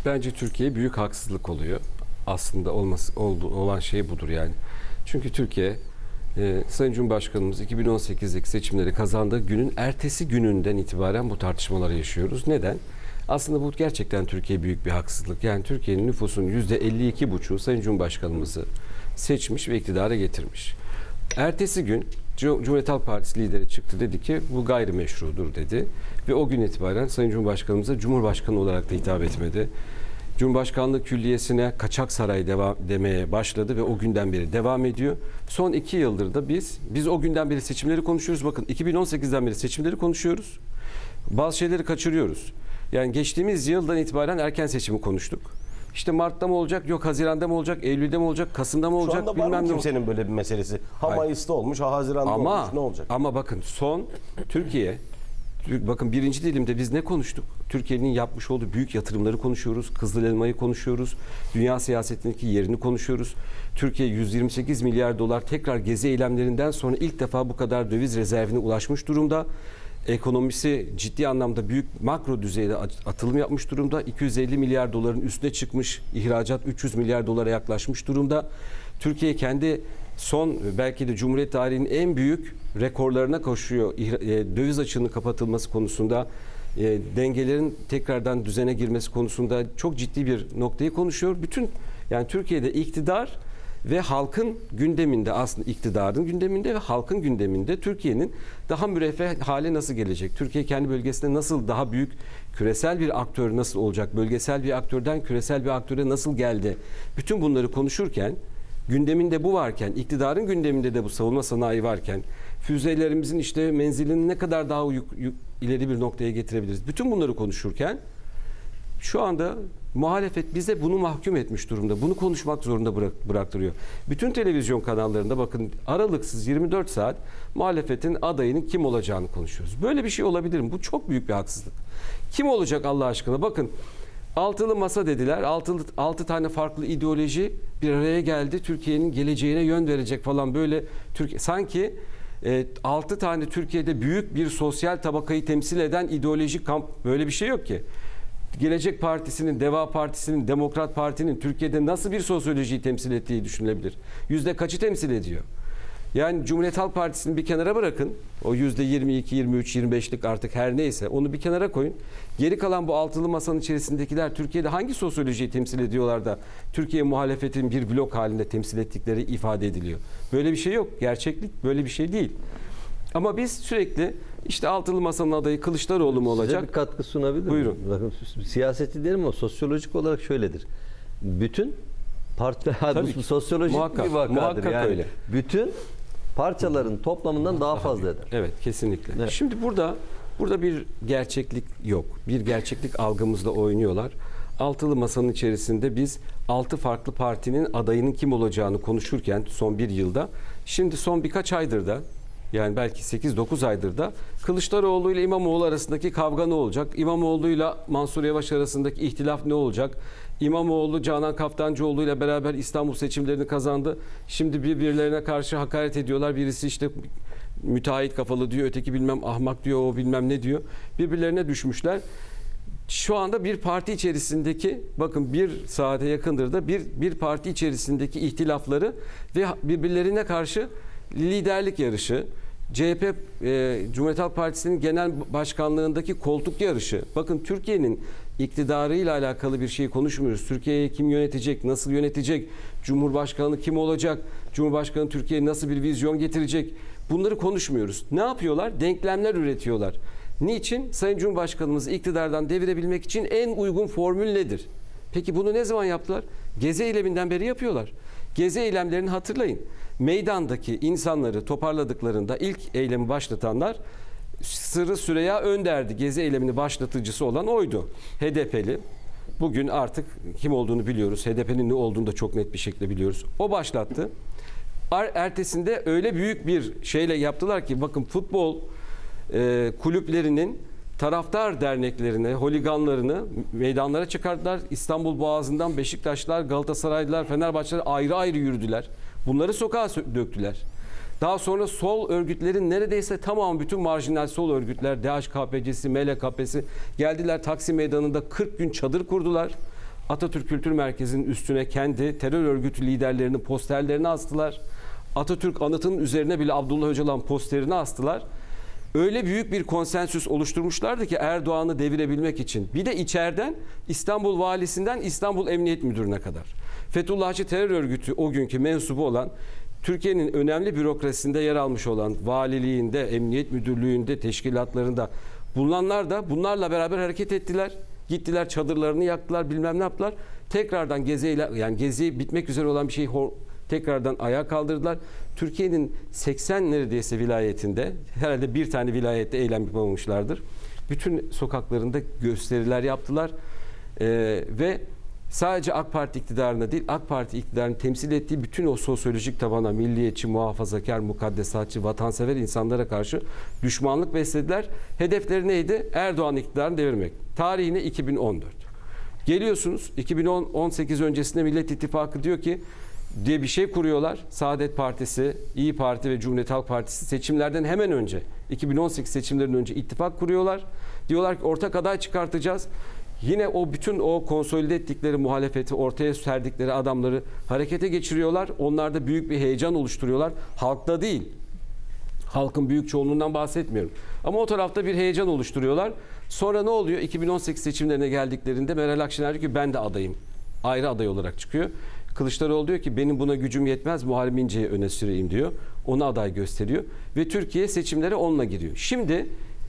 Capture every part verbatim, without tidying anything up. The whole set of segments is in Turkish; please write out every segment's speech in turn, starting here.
bence Türkiye'ye büyük haksızlık oluyor. Aslında olması oldu, olan şey budur yani. Çünkü Türkiye e, Sayın Cumhurbaşkanımız iki bin on sekizdeki seçimleri kazandığı günün ertesi gününden itibaren bu tartışmaları yaşıyoruz. Neden? Aslında bu gerçekten Türkiye'ye büyük bir haksızlık. Yani Türkiye'nin nüfusunun yüzde elli iki buçuğu Sayın Cumhurbaşkanımızı seçmiş ve iktidara getirmiş. Ertesi gün Cumhuriyet Halk Partisi lideri çıktı, dedi ki bu gayrimeşrudur dedi. Ve o gün itibaren Sayın Cumhurbaşkanımıza Cumhurbaşkanı olarak da hitap etmedi. Cumhurbaşkanlığı Külliyesi'ne kaçak saray devam demeye başladı ve o günden beri devam ediyor. Son iki yıldır da biz, biz o günden beri seçimleri konuşuyoruz. Bakın iki bin on sekizden beri seçimleri konuşuyoruz. Bazı şeyleri kaçırıyoruz. Yani geçtiğimiz yıldan itibaren erken seçimi konuştuk. İşte Mart'ta mı olacak, yok Haziran'da mı olacak, Eylül'de mi olacak, Kasım'da mı olacak, Şu anda bilmem var mı ne. kimsenin böyle bir meselesi? Ha Hayır. Mayıs'ta olmuş, ha Haziran'da ama, olmuş, ne olacak? Ama bakın son Türkiye, bakın birinci dilimde biz ne konuştuk? Türkiye'nin yapmış olduğu büyük yatırımları konuşuyoruz. Kızıl Elma'yı konuşuyoruz. Dünya siyasetindeki yerini konuşuyoruz. Türkiye yüz yirmi sekiz milyar dolar tekrar gezi eylemlerinden sonra ilk defa bu kadar döviz rezervine ulaşmış durumda. Ekonomisi ciddi anlamda büyük makro düzeyde atılım yapmış durumda. iki yüz elli milyar doların üstüne çıkmış. İhracat üç yüz milyar dolara yaklaşmış durumda. Türkiye kendi son belki de Cumhuriyet tarihinin en büyük rekorlarına koşuyor. Döviz açığının kapatılması konusunda, dengelerin tekrardan düzene girmesi konusunda çok ciddi bir noktayı konuşuyor. Bütün yani Türkiye'de iktidar ve halkın gündeminde, aslında iktidarın gündeminde ve halkın gündeminde Türkiye'nin daha müreffeh hale nasıl gelecek? Türkiye kendi bölgesinde nasıl daha büyük küresel bir aktör nasıl olacak? Bölgesel bir aktörden küresel bir aktöre nasıl geldi? Bütün bunları konuşurken, gündeminde bu varken, iktidarın gündeminde de bu savunma sanayi varken, füzelerimizin işte menzilini ne kadar daha yuk, yuk, ileri bir noktaya getirebiliriz? Bütün bunları konuşurken şu anda muhalefet bize bunu mahkum etmiş durumda. Bunu konuşmak zorunda bırak, bıraktırıyor. Bütün televizyon kanallarında bakın aralıksız yirmi dört saat muhalefetin adayının kim olacağını konuşuyoruz. Böyle bir şey olabilir mi? Bu çok büyük bir haksızlık. Kim olacak Allah aşkına? Bakın altılı masa dediler. Altılı, altı tane farklı ideoloji bir araya geldi. Türkiye'nin geleceğine yön verecek falan böyle. Türkiye sanki e, altı tane Türkiye'de büyük bir sosyal tabakayı temsil eden ideolojik kamp, böyle bir şey yok ki. Gelecek Partisi'nin, Deva Partisi'nin, Demokrat Parti'nin Türkiye'de nasıl bir sosyolojiyi temsil ettiği düşünülebilir. Yüzde kaçı temsil ediyor? Yani Cumhuriyet Halk Partisi'ni bir kenara bırakın. O yüzde yirmi iki, yirmi üç, yirmi beşlik artık her neyse onu bir kenara koyun. Geri kalan bu altılı masanın içerisindekiler Türkiye'de hangi sosyolojiyi temsil ediyorlar da Türkiye muhalefetin bir blok halinde temsil ettikleri ifade ediliyor. Böyle bir şey yok. Gerçeklik böyle bir şey değil. Ama biz sürekli işte altılı masanın adayı Kılıçdaroğlu mu olacak? Size bir katkı sunabilir Buyurun. miyim? Bakın siyaseti derim ama sosyolojik olarak şöyledir. Bütün partiler bu sosyolojik muhakkak, bir vakadır. muhakkak yani öyle. bütün parçaların toplamından daha fazla eder. Evet, kesinlikle. Evet. Şimdi burada burada bir gerçeklik yok. Bir gerçeklik algımızla oynuyorlar. Altılı masanın içerisinde biz altı farklı partinin adayının kim olacağını konuşurken son bir yılda, şimdi son birkaç aydır da yani belki sekiz dokuz aydır da Kılıçdaroğlu ile İmamoğlu arasındaki kavga ne olacak? İmamoğlu ile Mansur Yavaş arasındaki ihtilaf ne olacak? İmamoğlu Canan Kaftancıoğlu ile beraber İstanbul seçimlerini kazandı. Şimdi birbirlerine karşı hakaret ediyorlar. Birisi işte müteahhit kafalı diyor, öteki bilmem ahmak diyor, o bilmem ne diyor. Birbirlerine düşmüşler. Şu anda bir parti içerisindeki, bakın bir saate yakındır da bir bir parti içerisindeki ihtilafları ve birbirlerine karşı liderlik yarışı, C H P e, Cumhuriyet Halk Partisi'nin genel başkanlığındaki koltuk yarışı. Bakın Türkiye'nin iktidarıyla alakalı bir şey konuşmuyoruz. Türkiye'yi kim yönetecek, nasıl yönetecek, Cumhurbaşkanı kim olacak, Cumhurbaşkanı Türkiye'ye nasıl bir vizyon getirecek, bunları konuşmuyoruz. Ne yapıyorlar? Denklemler üretiyorlar. Niçin? Sayın Cumhurbaşkanımızı iktidardan devirebilmek için en uygun formül nedir? Peki bunu ne zaman yaptılar? Gezi eyleminden beri yapıyorlar. Gezi eylemlerini hatırlayın. Meydandaki insanları toparladıklarında ilk eylemi başlatanlar Sırrı Süreyya Önder'di. Gezi eylemini başlatıcısı olan oydu. H D P'li. Bugün artık kim olduğunu biliyoruz. H D P'nin ne olduğunu da çok net bir şekilde biliyoruz. O başlattı. Ertesinde öyle büyük bir şeyle yaptılar ki bakın futbol e, kulüplerinin taraftar derneklerine, holiganlarını meydanlara çıkardılar. İstanbul Boğazı'ndan Beşiktaşlılar, Galatasaraylılar, Fenerbahçeliler ayrı ayrı yürüdüler. Bunları sokağa döktüler. Daha sonra sol örgütlerin neredeyse tamamı, bütün marjinal sol örgütler, D H K P C'si, M L K P'si geldiler Taksim Meydanı'nda kırk gün çadır kurdular. Atatürk Kültür Merkezi'nin üstüne kendi terör örgütü liderlerinin posterlerini astılar. Atatürk anıtının üzerine bile Abdullah Öcalan posterini astılar. Öyle büyük bir konsensüs oluşturmuşlardı ki Erdoğan'ı devirebilmek için. Bir de içeriden İstanbul Valisinden İstanbul Emniyet Müdürü'ne kadar. Fethullahçı terör örgütü o günkü mensubu olan, Türkiye'nin önemli bürokrasisinde yer almış olan valiliğinde, emniyet müdürlüğünde, teşkilatlarında bulunanlar da bunlarla beraber hareket ettiler. Gittiler çadırlarını yaktılar, bilmem ne yaptılar. Tekrardan geziyle, yani gezi bitmek üzere olan bir şeyi tekrardan ayağa kaldırdılar. Türkiye'nin seksen neredeyse vilayetinde, herhalde bir tane vilayette eylem yapamamışlardır. Bütün sokaklarında gösteriler yaptılar. Ee, ve sadece AK Parti iktidarına değil, AK Parti iktidarını temsil ettiği bütün o sosyolojik tabana, milliyetçi, muhafazakar, mukaddesatçı, vatansever insanlara karşı düşmanlık beslediler. Hedefleri neydi? Erdoğan iktidarını devirmek. Tarihine iki bin on dört. Geliyorsunuz iki bin on sekiz öncesinde Millet İttifakı diyor ki, diye bir şey kuruyorlar. Saadet Partisi, İyi Parti ve Cumhuriyet Halk Partisi seçimlerden hemen önce, iki bin on sekiz seçimlerinden önce ittifak kuruyorlar. Diyorlar ki ortak aday çıkartacağız. Yine o bütün o konsolide ettikleri muhalefeti, ortaya serdikleri adamları harekete geçiriyorlar. Onlarda büyük bir heyecan oluşturuyorlar. Halkta değil. Halkın büyük çoğunluğundan bahsetmiyorum. Ama o tarafta bir heyecan oluşturuyorlar. Sonra ne oluyor? iki bin on sekiz seçimlerine geldiklerinde Meral Akşener diyor ki ben de adayım. Ayrı aday olarak çıkıyor. Kılıçdaroğlu diyor ki benim buna gücüm yetmez, Muharrem İnce'yi öne süreyim diyor. Ona aday gösteriyor. Ve Türkiye seçimlere onunla giriyor. Şimdi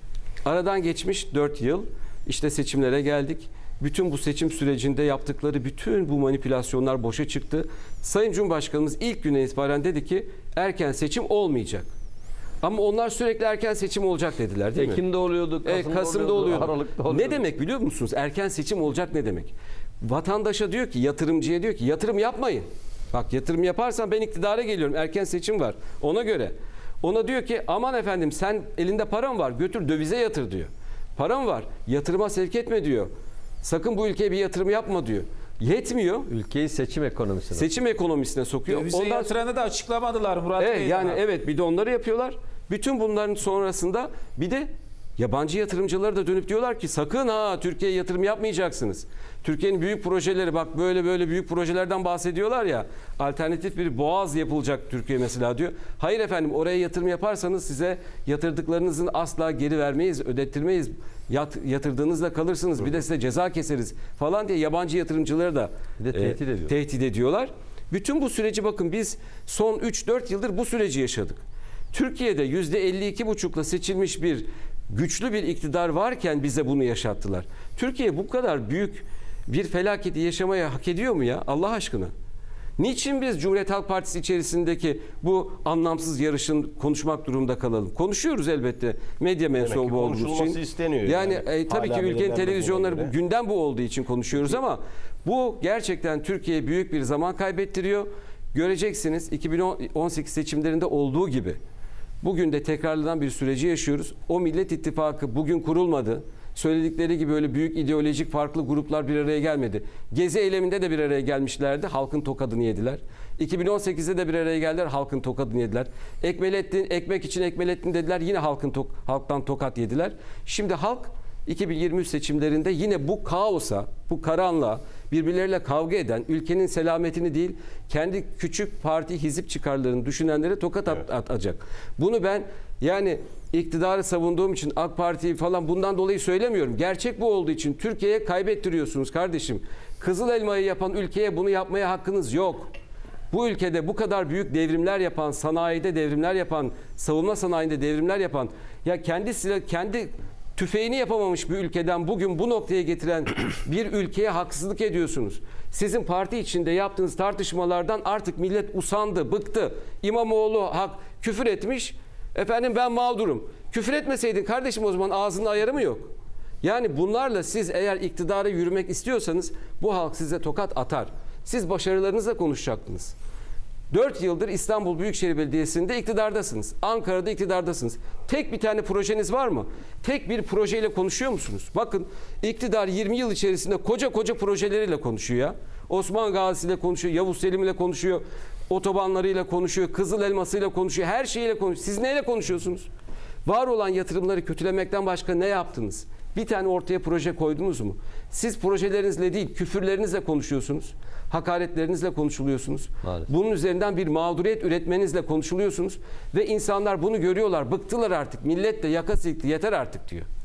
aradan geçmiş dört yıl. İşte seçimlere geldik. Bütün bu seçim sürecinde yaptıkları bütün bu manipülasyonlar boşa çıktı. Sayın Cumhurbaşkanımız ilk güne itibaren dedi ki erken seçim olmayacak. Ama onlar sürekli erken seçim olacak dediler değil mi? Ekim'de oluyordu, Kasım'da, evet, Kasım'da oluyordu, oluyordu. Aralık'ta oluyordu. Ne demek biliyor musunuz? Erken seçim olacak ne demek? Vatandaşa diyor ki, yatırımcıya diyor ki yatırım yapmayın. Bak yatırım yaparsan ben iktidara geliyorum. Erken seçim var. Ona göre. Ona diyor ki aman efendim sen elinde param var götür dövize yatır diyor. Param var yatırıma sevk etme diyor. Sakın bu ülkeye bir yatırım yapma diyor. Yetmiyor. Ülkeyi seçim ekonomisine. Seçim ekonomisine sokuyor. Dövize Ondan yatıranı da açıklamadılar Murat Evet, Bey. yani daha. evet bir de onları yapıyorlar. Bütün bunların sonrasında bir de yabancı yatırımcıları da dönüp diyorlar ki sakın ha Türkiye'ye yatırım yapmayacaksınız. Türkiye'nin büyük projeleri bak böyle böyle büyük projelerden bahsediyorlar ya. Alternatif bir boğaz yapılacak Türkiye mesela diyor. Hayır efendim oraya yatırım yaparsanız size yatırdıklarınızın asla geri vermeyiz, ödettirmeyiz. Yat, yatırdığınızda kalırsınız. Bir de size ceza keseriz falan diye yabancı yatırımcıları da Bir de tehdit ediyor. tehdit ediyorlar. Bütün bu süreci bakın biz son üç dört yıldır bu süreci yaşadık. Türkiye'de yüzde elli iki buçukla seçilmiş bir güçlü bir iktidar varken bize bunu yaşattılar. Türkiye bu kadar büyük bir felaketi yaşamaya hak ediyor mu ya Allah aşkına? Niçin biz Cumhuriyet Halk Partisi içerisindeki bu anlamsız yarışın konuşmak durumunda kalalım? Konuşuyoruz elbette medya mensubu olduğumuz için. konuşulması isteniyor. Yani, Yani e, tabii hala ki ülkenin belirlenmediğine televizyonları göre. bu gündem bu olduğu için konuşuyoruz ama bu gerçekten Türkiye'ye büyük bir zaman kaybettiriyor. Göreceksiniz iki bin on sekiz seçimlerinde olduğu gibi bugün de tekrarlanan bir süreci yaşıyoruz. O Millet İttifakı bugün kurulmadı. Söyledikleri gibi öyle büyük ideolojik farklı gruplar bir araya gelmedi. Gezi eyleminde de bir araya gelmişlerdi. Halkın tokadını yediler. iki bin on sekizde de bir araya geldiler. Halkın tokadını yediler. Ekmelettin, ekmek için Ekmelettin dediler. Yine halkın tok, halktan tokat yediler. Şimdi halk iki bin yirmi üç seçimlerinde yine bu kaosa, bu karanlığa, birbirleriyle kavga eden, ülkenin selametini değil, kendi küçük parti hizip çıkarlarını düşünenlere tokat at, Evet. atacak. Bunu ben yani iktidarı savunduğum için AK Parti'yi falan bundan dolayı söylemiyorum. Gerçek bu olduğu için Türkiye'ye kaybettiriyorsunuz kardeşim. Kızıl elmayı yapan ülkeye bunu yapmaya hakkınız yok. Bu ülkede bu kadar büyük devrimler yapan, sanayide devrimler yapan, savunma sanayinde devrimler yapan, ya kendi silah, kendi tüfeğini yapamamış bir ülkeden bugün bu noktaya getiren bir ülkeye haksızlık ediyorsunuz. Sizin parti içinde yaptığınız tartışmalardan artık millet usandı, bıktı. İmamoğlu hak küfür etmiş. Efendim ben mağdurum. Küfür etmeseydin kardeşim o zaman ağzının ayarı mı yok? Yani bunlarla siz eğer iktidara yürümek istiyorsanız bu halk size tokat atar. Siz başarılarınızla konuşacaktınız. dört yıldır İstanbul Büyükşehir Belediyesi'nde iktidardasınız. Ankara'da iktidardasınız. Tek bir tane projeniz var mı? Tek bir projeyle konuşuyor musunuz? Bakın iktidar yirmi yıl içerisinde koca koca projeleriyle konuşuyor ya. Osman Gazi ile konuşuyor, Yavuz Selim ile konuşuyor, otobanlarıyla konuşuyor, Kızıl Elması'yla konuşuyor, her şeyiyle konuşuyor. Siz neyle konuşuyorsunuz? Var olan yatırımları kötülemekten başka ne yaptınız? Bir tane ortaya proje koydunuz mu? Siz projelerinizle değil, küfürlerinizle konuşuyorsunuz. Hakaretlerinizle konuşuluyorsunuz. Maalesef. Bunun üzerinden bir mağduriyet üretmenizle konuşuluyorsunuz. Ve insanlar bunu görüyorlar. Bıktılar artık. Millet de yaka silkti. Yeter artık diyor.